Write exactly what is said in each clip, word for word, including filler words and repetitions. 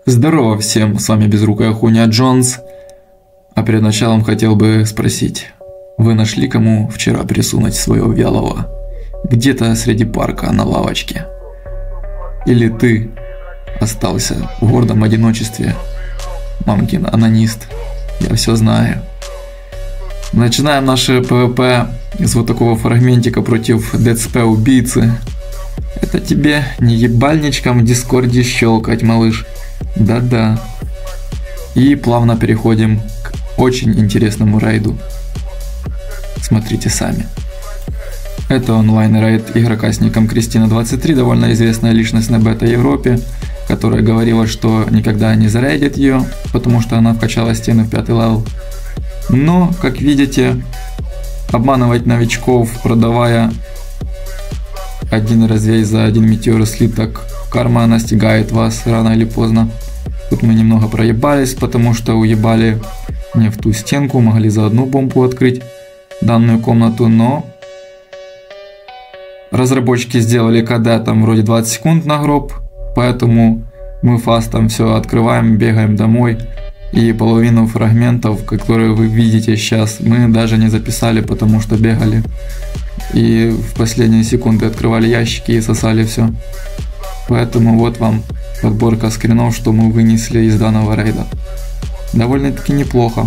Здорово всем, с вами Безрукая Хуйня Джонс. А перед началом хотел бы спросить, вы нашли кому вчера присунуть своего вялого? Где-то среди парка на лавочке? Или ты остался в гордом одиночестве? Мамкин анонист, я все знаю. Начинаем наше ПВП с вот такого фрагментика против ДЦП убийцы. Это тебе не ебальничком в дискорде щелкать, малыш. Да-да. И плавно переходим к очень интересному рейду. Смотрите сами. Это онлайн-рейд игрока с ником Кристина двадцать три, довольно известная личность на бета-Европе, которая говорила, что никогда не зарейдит ее, потому что она вкачала стены в пятый левел. Но, как видите, обманывать новичков, продавая один развей за один метеор слиток, карма настигает вас рано или поздно. Тут мы немного проебались, потому что уебали не в ту стенку, могли за одну бомбу открыть данную комнату, но разработчики сделали КД там вроде двадцать секунд на гроб, поэтому мы фастом все открываем, бегаем домой, и половину фрагментов, которые вы видите сейчас, мы даже не записали, потому что бегали и в последние секунды открывали ящики и сосали все. Поэтому вот вам подборка скринов, что мы вынесли из данного рейда. Довольно-таки неплохо.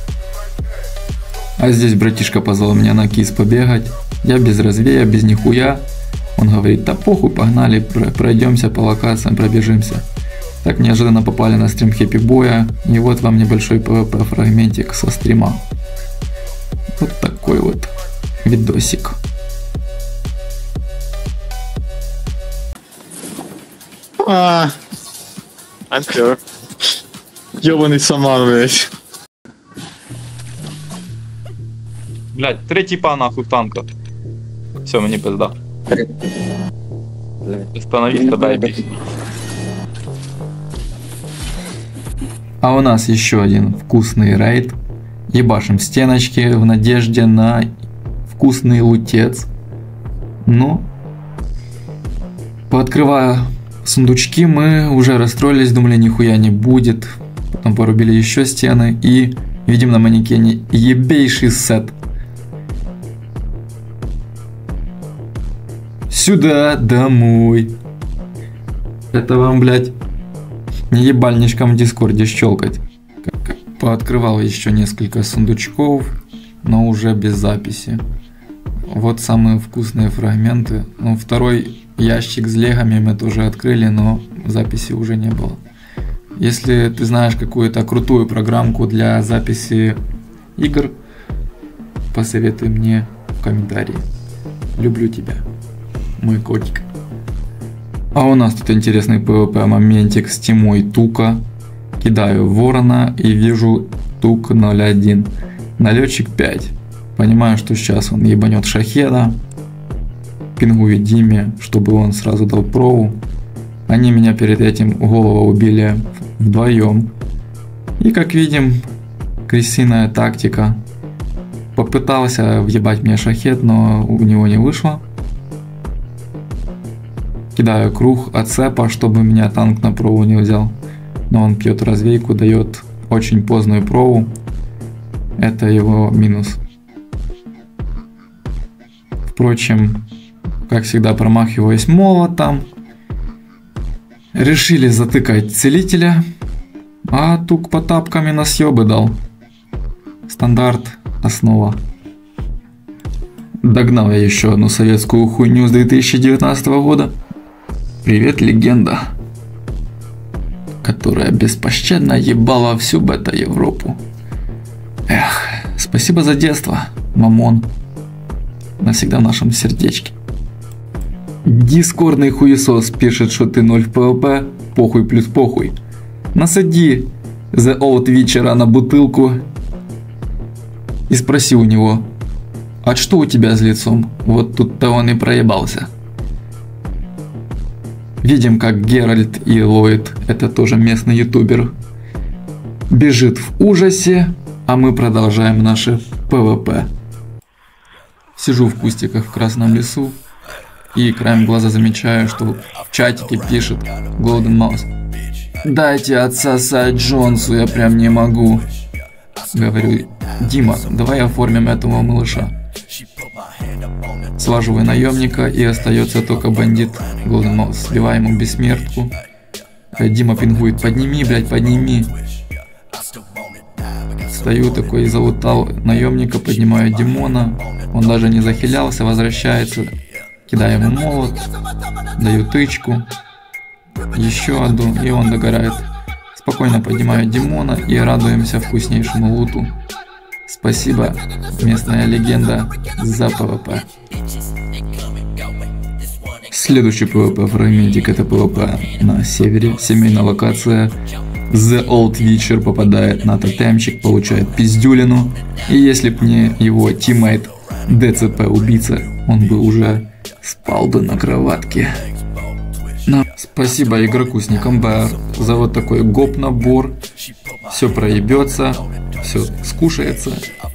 А здесь братишка позвал меня на кис побегать. Я без развея, без нихуя. Он говорит, да похуй, погнали, пройдемся по локациям, пробежимся. Так неожиданно попали на стрим Хэппи Боя. И вот вам небольшой ПВП фрагментик со стрима. Вот такой вот видосик. А, антер. Ёбаный саман, блядь. Блять, три типа нахуй танка. Все, мне пизда. Остановись, тогда и бей. А у нас еще один вкусный рейд. Ебашим стеночки в надежде на вкусный лутец. Ну, пооткрывая сундучки, мы уже расстроились, думали, нихуя не будет. Потом порубили еще стены и видим на манекене ебейший сет. Сюда, домой. Это вам, блядь, не ебальничком в дискорде щелкать. Пооткрывал еще несколько сундучков, но уже без записи. Вот самые вкусные фрагменты. Ну, второй ящик с легами мы тоже открыли, но записи уже не было. Если ты знаешь какую-то крутую программку для записи игр, посоветуй мне в комментарии. Люблю тебя, мой котик. А у нас тут интересный ПВП моментик с тимой Тука. Кидаю ворона и вижу Тук ноль один. Налетчик пять. Понимаю, что сейчас он ебанет шахеда. Пингую Диме, чтобы он сразу дал прову. Они меня перед этим голову убили вдвоем. И как видим, крысиная тактика. Попытался въебать мне шахед, но у него не вышло. Кидаю круг от цепа, чтобы меня танк на прову не взял. Но он пьет развейку, дает очень поздную прову. Это его минус. Впрочем, как всегда, промахиваясь молотом, решили затыкать целителя, а Тук по тапками на съебы дал. Стандарт, основа. Догнал я еще одну советскую хуйню с две тысячи девятнадцатого года. Привет, легенда, которая беспощадно ебала всю бета-Европу. Эх, спасибо за детство, мамон. Навсегда в нашем сердечке. Дискордный хуесос пишет, что ты ноль в ПВП, похуй плюс похуй. Насади The Old Witcher на бутылку и спроси у него, а что у тебя с лицом? Вот тут-то он и проебался. Видим, как Геральт и Ллойд, это тоже местный ютубер, бежит в ужасе, а мы продолжаем наше ПВП. Сижу в кустиках в Красном лесу и краем глаза замечаю, что в чатике пишет Golden Mouse. Дайте отсосать Джонсу, я прям не могу. Говорю, Дима, давай оформим этого малыша. Слаживаю наемника, и остается только бандит Golden Mouse. Сбиваю ему бессмертку. Дима пингует, подними, блядь, подними. Стою такой, залутал наемника, поднимаю Димона. Он даже не захилялся, возвращается. Кидаю ему молот, даю тычку. Еще одну, и он догорает. Спокойно поднимаю Димона и радуемся вкуснейшему луту. Спасибо, местная легенда, за ПВП. Следующий ПВП фрагментик — это ПВП на севере. Семейная локация. The Old Witcher попадает на тотемчик, получает пиздюлину. И если б не его тиммейт ДЦП убийца, он бы уже спал бы на кроватке. Но спасибо игроку с ником БР за вот такой гоп набор. Все проебется, все скушается.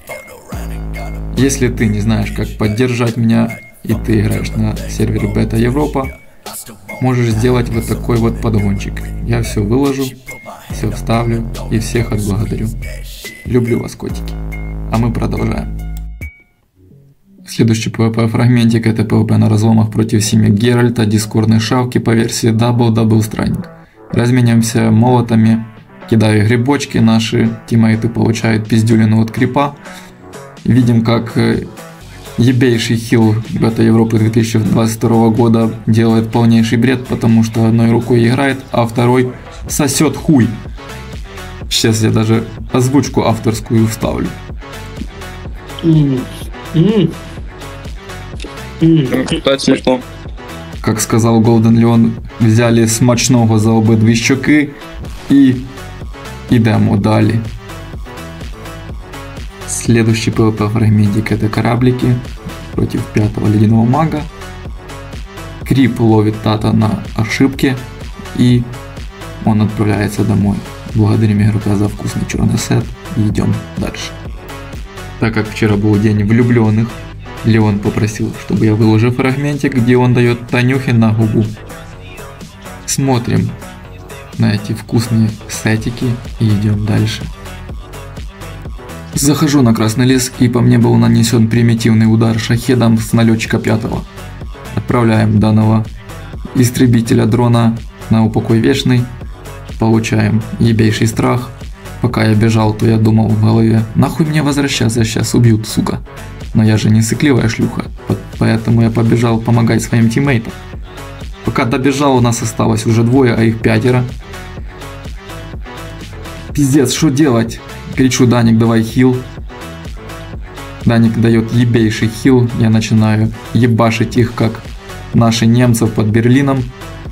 Если ты не знаешь, как поддержать меня, и ты играешь на сервере Бета Европа, можешь сделать вот такой вот подгончик. Я все выложу, все вставлю и всех отблагодарю. Люблю вас, котики. А мы продолжаем. Следующий PvP фрагментик — это PvP на разломах против семьи Геральта, дискордной шавки по версии Double Double Stranning. Разменяемся молотами, кидаю грибочки, наши тиммейты получают пиздюлину от крипа. Видим, как ебейший хил Бета Европы две тысячи двадцать второго года делает полнейший бред, потому что одной рукой играет, а второй сосет хуй. Сейчас я даже озвучку авторскую вставлю. Mm. Mm. Mm. Смешно. Как сказал Golden Leon, взяли смачного за обидві щоки і ідемо далі. Следующий PvP фрагментик — это кораблики против пятого ледяного мага. Крип ловит Тата на ошибке, и он отправляется домой. Благодарим игрока за вкусный черный сет и идем дальше. Так как вчера был день влюбленных, Леон попросил, чтобы я выложил фрагментик, где он дает Танюхе на губу. Смотрим на эти вкусные сетики и идем дальше. Захожу на Красный лес, и по мне был нанесен примитивный удар шахедом с налетчика пятого. Отправляем данного истребителя дрона на упокой вечный. Получаем ебейший страх. Пока я бежал, то я думал в голове: нахуй мне возвращаться, сейчас убьют, сука. Но я же не сыкливая шлюха, поэтому я побежал помогать своим тиммейтам. Пока добежал, у нас осталось уже двое, а их пятеро. Пиздец, что делать? Кричу: Даник, давай хил. Даник дает ебейший хил, я начинаю ебашить их, как наши немцы под Берлином.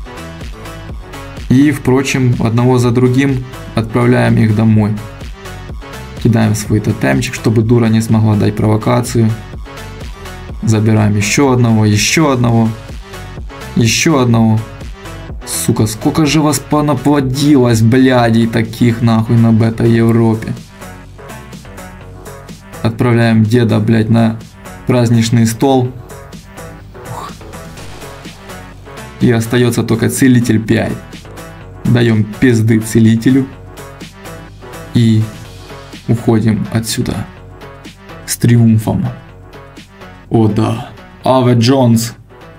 И, впрочем, одного за другим отправляем их домой. Кидаем свой тотемчик, чтобы дура не смогла дать провокацию. Забираем еще одного, еще одного, еще одного. Сука, сколько же вас понаплодилось, блядей, таких нахуй на Бета Европе. Отправляем деда, блядь, на праздничный стол. Ух. И остается только целитель пять. Даем пизды целителю. И уходим отсюда с триумфом. О да, Аве Джонс.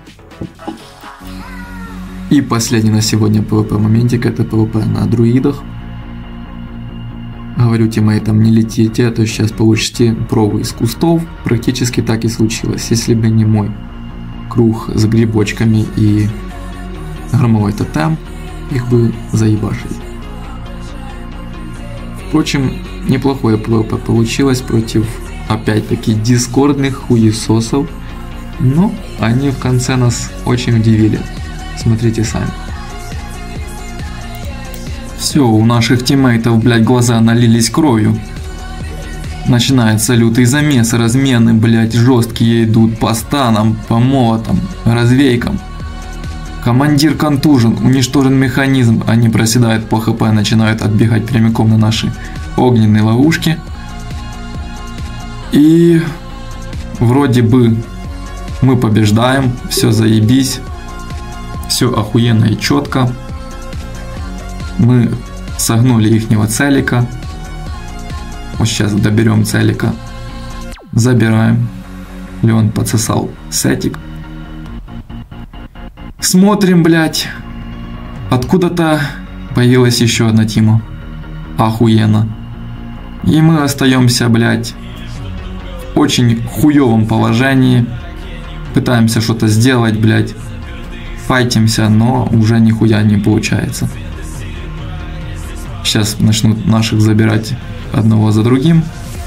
И последний на сегодня PvP моментик — это PvP на друидах. Говорю тиммейтам: не летите, а то сейчас получите провы из кустов. Практически так и случилось. Если бы не мой круг с грибочками и громовой тотем, их бы заебашили. Впрочем, неплохое PvP получилось против, опять-таки, дискордных хуесосов. Но они в конце нас очень удивили. Смотрите сами. Все, у наших тиммейтов, блядь, глаза налились кровью. Начинается лютый замес, размены, блядь, жесткие идут по станам, по молотам, развейкам. Командир контужен, уничтожен механизм, они проседают по хп, начинают отбегать прямиком на наши огненные ловушки. И вроде бы мы побеждаем, все заебись, все охуенно и четко. Мы согнули ихнего целика. Вот сейчас доберем целика. Забираем. Леон подсосал сетик. Смотрим, блядь. Откуда-то появилась еще одна Тима. Охуенно. И мы остаемся, блядь, в очень хуевом положении. Пытаемся что-то сделать, блядь. Файтимся, но уже нихуя не получается. Сейчас начнут наших забирать одного за другим.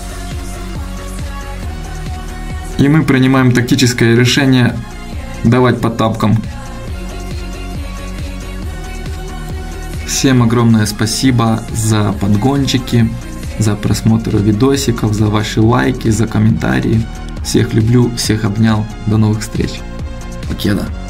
И мы принимаем тактическое решение давать по тапкам. Всем огромное спасибо за подгончики, за просмотр видосиков, за ваши лайки, за комментарии. Всех люблю, всех обнял. До новых встреч. Покеда.